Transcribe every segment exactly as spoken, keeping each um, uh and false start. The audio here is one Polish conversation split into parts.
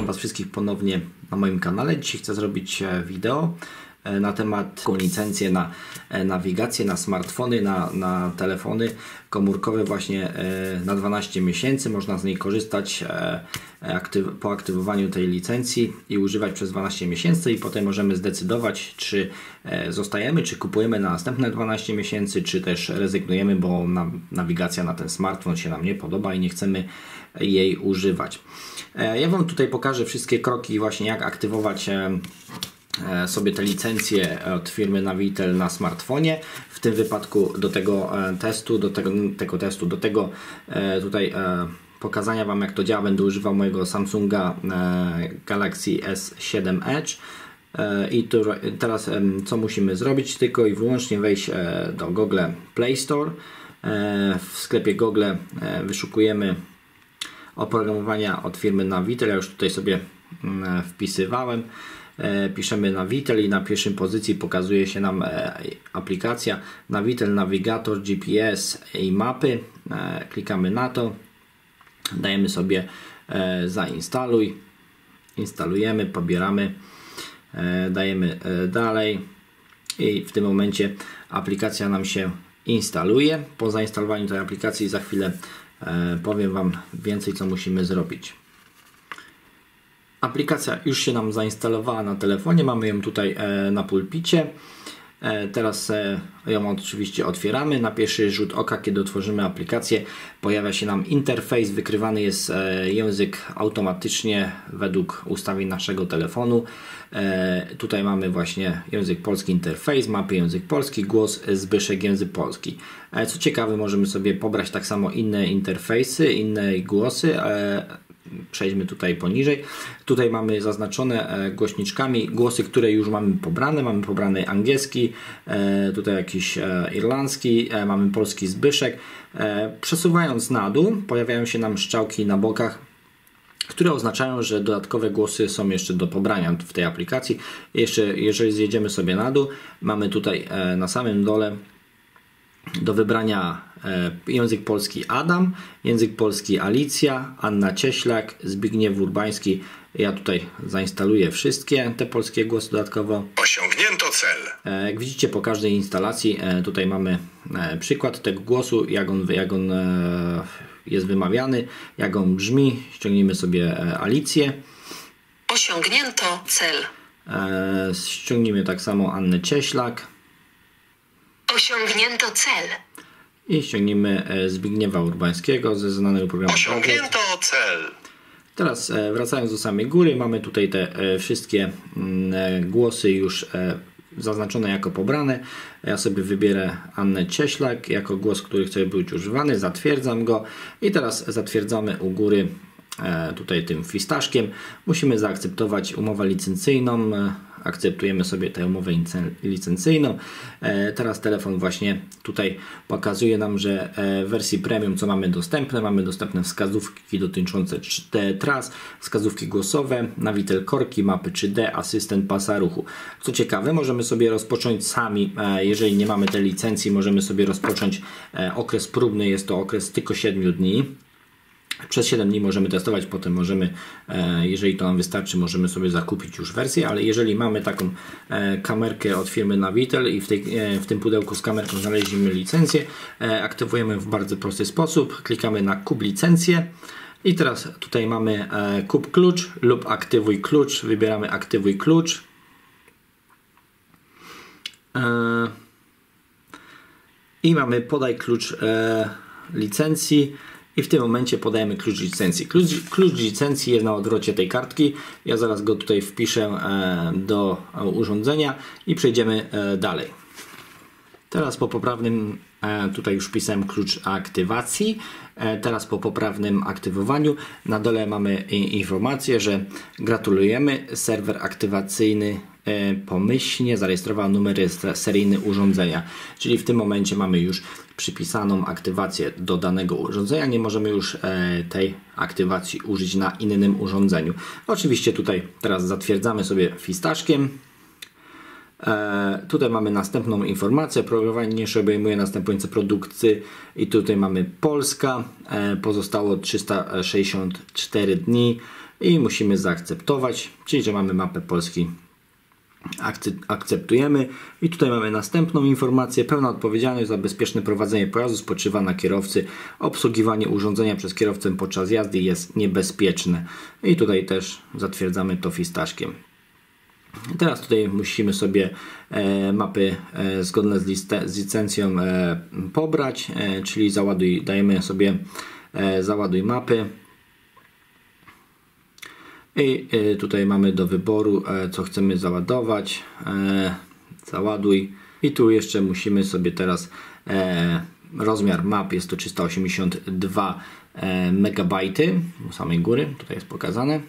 Was wszystkich ponownie na moim kanale. Dzisiaj chcę zrobić wideo na temat licencje na nawigację, na smartfony, na, na telefony komórkowe właśnie na dwanaście miesięcy. Można z niej korzystać aktyw po aktywowaniu tej licencji i używać przez dwanaście miesięcy i potem możemy zdecydować, czy zostajemy, czy kupujemy na następne dwanaście miesięcy, czy też rezygnujemy, bo na, nawigacja na ten smartfon się nam nie podoba i nie chcemy jej używać. Ja Wam tutaj pokażę wszystkie kroki właśnie, jak aktywować sobie te licencje od firmy Navitel na smartfonie. W tym wypadku do tego testu, do tego, tego testu, do tego tutaj pokazania Wam, jak to działa, będę używał mojego Samsunga Galaxy S siedem Edge. I tu, teraz co musimy zrobić? Tylko i wyłącznie wejść do Google Play Store. W sklepie Google wyszukujemy oprogramowania od firmy Navitel. Ja już tutaj sobie wpisywałem. Piszemy Navitel i na pierwszej pozycji pokazuje się nam aplikacja Navitel Navigator, G P S i mapy. Klikamy na to, dajemy sobie zainstaluj, instalujemy, pobieramy, dajemy dalej i w tym momencie aplikacja nam się instaluje. Po zainstalowaniu tej aplikacji za chwilę powiem Wam więcej, co musimy zrobić. Aplikacja już się nam zainstalowała na telefonie, mamy ją tutaj na pulpicie. Teraz ją oczywiście otwieramy. Na pierwszy rzut oka, kiedy otworzymy aplikację, pojawia się nam interfejs, wykrywany jest język automatycznie według ustawień naszego telefonu. Tutaj mamy właśnie język polski, interfejs, mapy język polski, głos Zbyszek język polski. Co ciekawe, możemy sobie pobrać tak samo inne interfejsy, inne głosy. Przejdźmy tutaj poniżej. Tutaj mamy zaznaczone głośniczkami głosy, które już mamy pobrane. Mamy pobrany angielski, tutaj jakiś irlandzki, mamy polski Zbyszek. Przesuwając na dół pojawiają się nam strzałki na bokach, które oznaczają, że dodatkowe głosy są jeszcze do pobrania w tej aplikacji. Jeszcze jeżeli zjedziemy sobie na dół, mamy tutaj na samym dole do wybrania język polski Adam, język polski Alicja, Anna Cieślak, Zbigniew Urbański. Ja tutaj zainstaluję wszystkie te polskie głosy dodatkowo. Osiągnięto cel. Jak widzicie, po każdej instalacji tutaj mamy przykład tego głosu, jak on, jak on jest wymawiany, jak on brzmi. Ściągnijmy sobie Alicję. Osiągnięto cel. Ściągnijmy tak samo Annę Cieślak. Osiągnięto cel. I ściągnijmy Zbigniewa Urbańskiego ze znanego programu. Osiągnięto cel. Teraz wracając do samej góry, mamy tutaj te wszystkie głosy już zaznaczone jako pobrane. Ja sobie wybierę Annę Cieślak jako głos, który chce być używany. Zatwierdzam go i teraz zatwierdzamy u góry tutaj tym fistaszkiem. Musimy zaakceptować umowę licencyjną. Akceptujemy sobie tę umowę licencyjną. Teraz telefon właśnie tutaj pokazuje nam, że w wersji premium co mamy dostępne? Mamy dostępne wskazówki dotyczące tras, wskazówki głosowe, Navitel korki, mapy trzy D, asystent pasa ruchu. Co ciekawe, możemy sobie rozpocząć sami, jeżeli nie mamy tej licencji, możemy sobie rozpocząć okres próbny, jest to okres tylko siedmiu dni. Przez siedem dni możemy testować, potem możemy, jeżeli to nam wystarczy, możemy sobie zakupić już wersję, ale jeżeli mamy taką kamerkę od firmy Navitel i w, tej, w tym pudełku z kamerką znaleźliśmy licencję, aktywujemy w bardzo prosty sposób, klikamy na kup licencję i teraz tutaj mamy kup klucz lub aktywuj klucz, wybieramy aktywuj klucz. I mamy podaj klucz licencji. I w tym momencie podajemy klucz licencji. Klucz, klucz licencji jest na odwrocie tej kartki. Ja zaraz go tutaj wpiszę do urządzenia i przejdziemy dalej. Teraz po poprawnym, tutaj już wpisałem klucz aktywacji. Teraz po poprawnym aktywowaniu na dole mamy informację, że gratulujemy, serwer aktywacyjny pomyślnie zarejestrował numer seryjny urządzenia. Czyli w tym momencie mamy już przypisaną aktywację do danego urządzenia. Nie możemy już tej aktywacji użyć na innym urządzeniu. Oczywiście tutaj teraz zatwierdzamy sobie fistaszkiem. E, tutaj mamy następną informację. Programowanie obejmuje następujące produkty i tutaj mamy Polska. E, pozostało trzysta sześćdziesiąt cztery dni. i musimy zaakceptować, czyli że mamy mapę Polski. Akceptujemy i tutaj mamy następną informację. Pełna odpowiedzialność za bezpieczne prowadzenie pojazdu spoczywa na kierowcy. Obsługiwanie urządzenia przez kierowcę podczas jazdy jest niebezpieczne. I tutaj też zatwierdzamy to fistaszkiem. Teraz tutaj musimy sobie e, mapy e, zgodne z, liste, z licencją e, pobrać, e, czyli załaduj, dajemy sobie e, załaduj mapy. I tutaj mamy do wyboru, co chcemy załadować. Załaduj. I tu jeszcze musimy sobie teraz rozmiar map, jest to trzysta osiemdziesiąt dwa megabajty u samej góry, tutaj jest pokazane.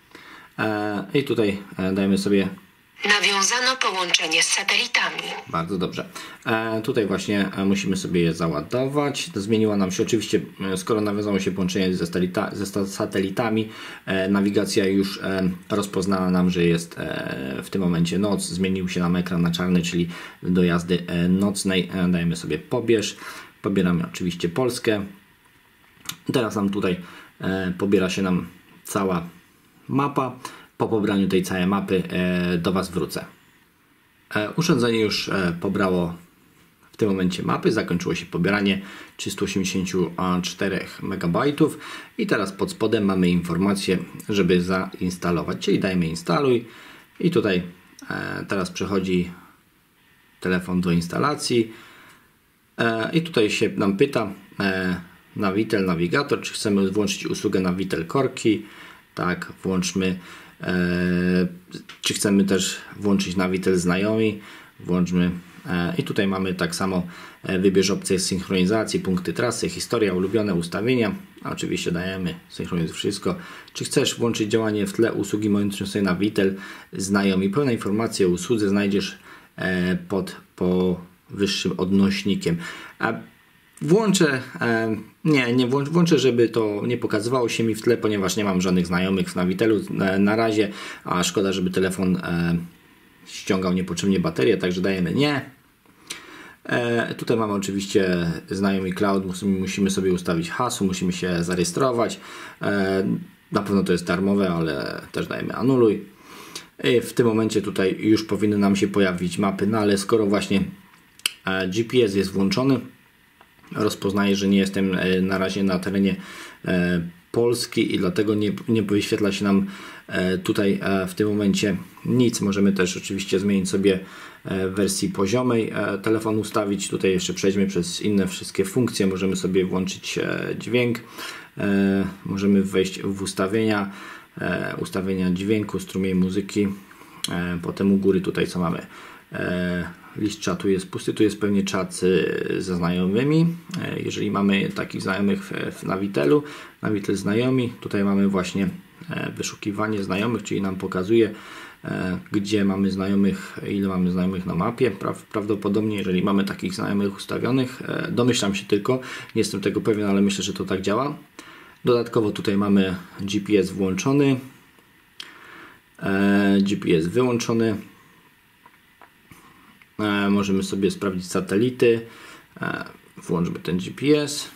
I tutaj dajemy sobie nawiązano połączenie z satelitami. Bardzo dobrze. E, tutaj właśnie musimy sobie je załadować. Zmieniła nam się oczywiście, skoro nawiązało się połączenie ze, satelita, ze satelitami, e, nawigacja już e, rozpoznała nam, że jest e, w tym momencie noc. Zmienił się nam ekran na czarny, czyli do jazdy e, nocnej. E, dajemy sobie pobierz. Pobieramy oczywiście Polskę. Teraz nam tutaj e, pobiera się nam cała mapa. Po pobraniu tej całej mapy e, do Was wrócę. E, urządzenie już e, pobrało w tym momencie mapy. Zakończyło się pobieranie trzysta osiemdziesiąt cztery megabajtów i teraz pod spodem mamy informację, żeby zainstalować, czyli dajemy instaluj i tutaj e, teraz przechodzi telefon do instalacji e, i tutaj się nam pyta e, Navitel Navigator, czy chcemy włączyć usługę Navitel Korki. Tak, włączmy. E, czy chcemy też włączyć Navitel Znajomi? Włączmy. E, I tutaj mamy tak samo, e, wybierz opcję synchronizacji, punkty trasy, historia, ulubione ustawienia. A oczywiście dajemy synchronizuj wszystko. Czy chcesz włączyć działanie w tle usługi monitorującej Navitel Znajomi? Pełne informacje o usłudze znajdziesz e, pod powyższym odnośnikiem. A Włączę, e, nie, nie włączę, włączę, żeby to nie pokazywało się mi w tle, ponieważ nie mam żadnych znajomych w Navitelu e, na razie, a szkoda, żeby telefon e, ściągał niepotrzebnie baterię, także dajemy nie. E, tutaj mamy oczywiście znajomy cloud, musimy, musimy sobie ustawić hasło, musimy się zarejestrować. E, na pewno to jest darmowe, ale też dajemy anuluj. I w tym momencie tutaj już powinny nam się pojawić mapy, no ale skoro właśnie e, G P S jest włączony, rozpoznaje, że nie jestem na razie na terenie e, Polski i dlatego nie, nie wyświetla się nam e, tutaj e, w tym momencie nic. Możemy też oczywiście zmienić sobie e, w wersji poziomej e, telefon ustawić. Tutaj jeszcze przejdźmy przez inne wszystkie funkcje. Możemy sobie włączyć e, dźwięk. E, możemy wejść w ustawienia, e, ustawienia dźwięku, strumień muzyki. E, potem u góry tutaj co mamy? E, list czatu jest pusty, tu jest pewnie czat ze znajomymi. E, jeżeli mamy takich znajomych w, w Navitelu, Navitel znajomi, tutaj mamy właśnie e, wyszukiwanie znajomych, czyli nam pokazuje e, gdzie mamy znajomych, ile mamy znajomych na mapie. Pra, prawdopodobnie jeżeli mamy takich znajomych ustawionych, e, domyślam się tylko, nie jestem tego pewien, ale myślę, że to tak działa. Dodatkowo tutaj mamy G P S włączony, e, G P S wyłączony. E, możemy sobie sprawdzić satelity. E, włączmy ten G P S.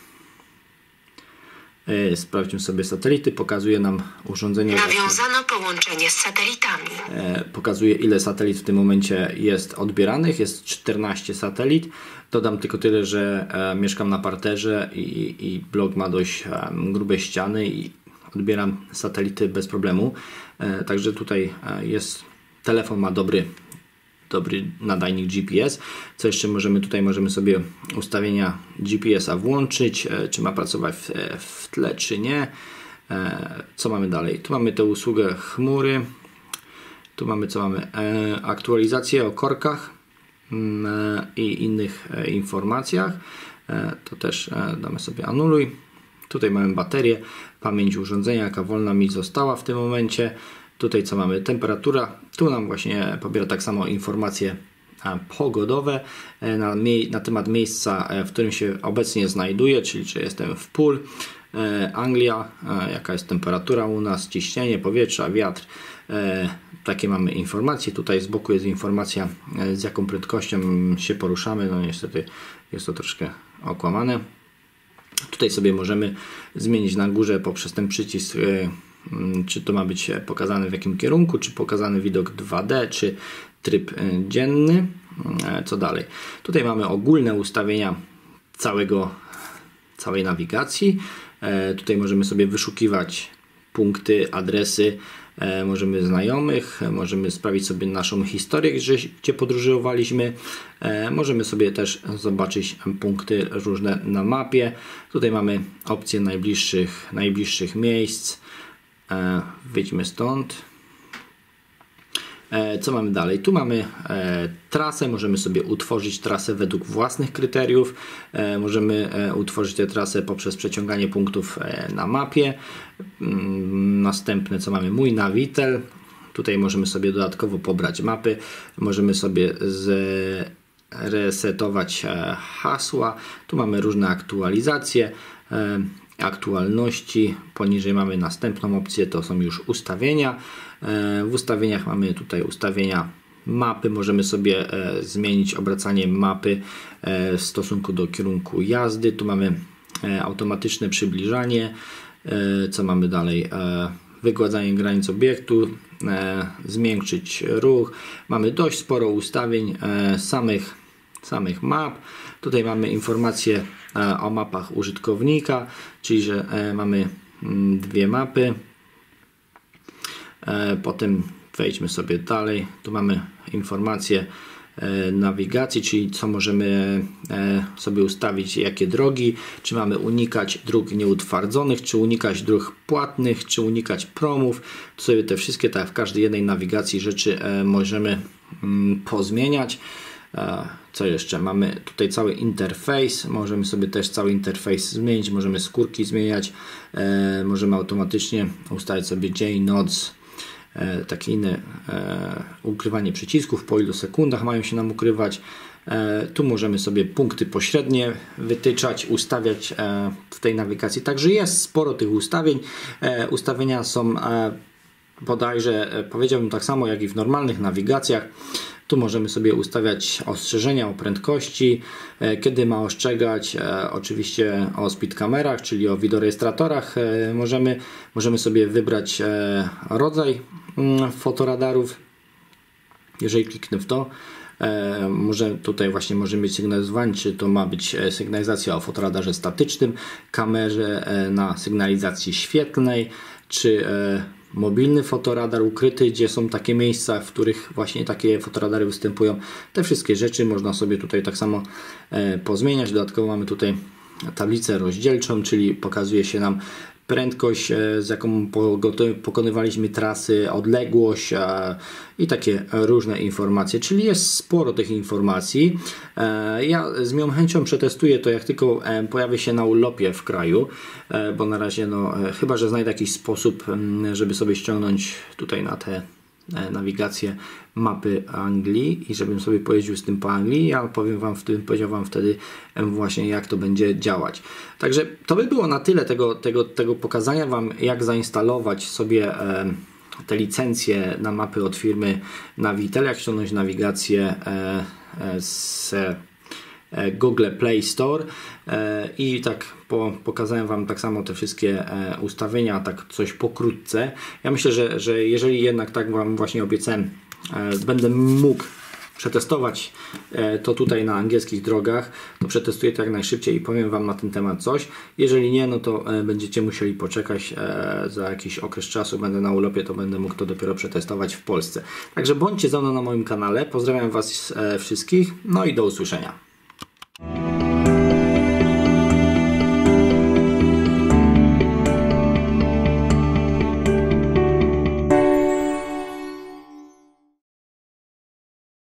E, sprawdźmy sobie satelity. Pokazuje nam urządzenie. Nawiązano połączenie z satelitami. E, pokazuje, ile satelit w tym momencie jest odbieranych. Jest czternaście satelit. Dodam tylko tyle, że e, mieszkam na parterze i, i blok ma dość e, grube ściany i odbieram satelity bez problemu. E, także tutaj e, jest telefon, ma dobry dobry nadajnik G P S. Co jeszcze możemy tutaj, możemy sobie ustawienia G P S a włączyć, e, czy ma pracować w, w tle, czy nie. E, co mamy dalej? Tu mamy tę usługę chmury. Tu mamy, co mamy? E, aktualizację o korkach e, i innych e, informacjach. E, to też e, damy sobie anuluj. Tutaj mamy baterię, pamięć urządzenia, jaka wolna mi została w tym momencie. Tutaj co mamy? Temperatura. Tu nam właśnie pobiera tak samo informacje pogodowe na, na temat miejsca, w którym się obecnie znajduję, czyli czy jestem w Poole, Anglia, jaka jest temperatura u nas, ciśnienie powietrza, wiatr. Takie mamy informacje. Tutaj z boku jest informacja, z jaką prędkością się poruszamy. No niestety jest to troszkę okłamane. Tutaj sobie możemy zmienić na górze poprzez ten przycisk czy to ma być pokazane w jakim kierunku, czy pokazany widok dwa D, czy tryb dzienny. Co dalej? Tutaj mamy ogólne ustawienia całego, całej nawigacji. Tutaj możemy sobie wyszukiwać punkty, adresy, możemy znajomych, możemy sprawdzić sobie naszą historię, gdzie podróżowaliśmy. Możemy sobie też zobaczyć punkty różne na mapie. Tutaj mamy opcję najbliższych, najbliższych miejsc. Wyjdźmy stąd. Co mamy dalej? Tu mamy e, trasę, możemy sobie utworzyć trasę według własnych kryteriów, e, możemy e, utworzyć tę trasę poprzez przeciąganie punktów e, na mapie. Mm, następne co mamy? Mój Navitel. Tutaj możemy sobie dodatkowo pobrać mapy, możemy sobie zresetować e, hasła. Tu mamy różne aktualizacje, e, aktualności. Poniżej mamy następną opcję, to są już ustawienia. W ustawieniach mamy tutaj ustawienia mapy, możemy sobie zmienić obracanie mapy w stosunku do kierunku jazdy. Tu mamy automatyczne przybliżanie. Co mamy dalej? Wygładzanie granic obiektu, zmiękczyć ruch. Mamy dość sporo ustawień samych, samych map. Tutaj mamy informacje o mapach użytkownika, czyli że mamy dwie mapy. Potem wejdźmy sobie dalej. Tu mamy informacje nawigacji, czyli co możemy sobie ustawić, jakie drogi, czy mamy unikać dróg nieutwardzonych, czy unikać dróg płatnych, czy unikać promów. Tu sobie te wszystkie, tak w każdej jednej nawigacji rzeczy możemy pozmieniać. Co jeszcze? Mamy tutaj cały interfejs, możemy sobie też cały interfejs zmienić, możemy skórki zmieniać, możemy automatycznie ustawić sobie dzień, noc, takie inne ukrywanie przycisków, po ilu sekundach mają się nam ukrywać. Tu możemy sobie punkty pośrednie wytyczać, ustawiać w tej nawigacji. Także jest sporo tych ustawień. Ustawienia są bodajże, powiedziałbym tak samo jak i w normalnych nawigacjach. Tu możemy sobie ustawiać ostrzeżenia o prędkości, kiedy ma ostrzegać, oczywiście o speed kamerach, czyli o wideorejestratorach. Możemy, możemy sobie wybrać rodzaj fotoradarów. Jeżeli kliknę w to, może tutaj właśnie możemy być sygnalizowani, czy to ma być sygnalizacja o fotoradarze statycznym, kamerze na sygnalizacji świetlnej, czy mobilny fotoradar ukryty, gdzie są takie miejsca, w których właśnie takie fotoradary występują. Te wszystkie rzeczy można sobie tutaj tak samo pozmieniać. Dodatkowo mamy tutaj tablicę rozdzielczą, czyli pokazuje się nam prędkość, z jaką pokonywaliśmy trasy, odległość i takie różne informacje, czyli jest sporo tych informacji. Ja z miłą chęcią przetestuję to, jak tylko pojawi się na urlopie w kraju, bo na razie no, chyba że znajdę jakiś sposób, żeby sobie ściągnąć tutaj na te nawigację mapy Anglii i żebym sobie pojeździł z tym po Anglii. Ja powiem wam w tym, powiedział wam wtedy właśnie, jak to będzie działać. Także to by było na tyle tego, tego, tego pokazania wam, jak zainstalować sobie e, te licencje na mapy od firmy Navitel, jak ściągnąć nawigację e, e, z Google Play Store i tak po, pokazałem wam tak samo te wszystkie ustawienia, tak coś pokrótce. Ja myślę, że, że jeżeli jednak tak wam właśnie obiecałem, będę mógł przetestować to tutaj na angielskich drogach, to przetestuję to jak najszybciej i powiem wam na ten temat coś. Jeżeli nie, no to będziecie musieli poczekać za jakiś okres czasu, będę na urlopie, to będę mógł to dopiero przetestować w Polsce. Także bądźcie ze mną na moim kanale, pozdrawiam was wszystkich, no i do usłyszenia.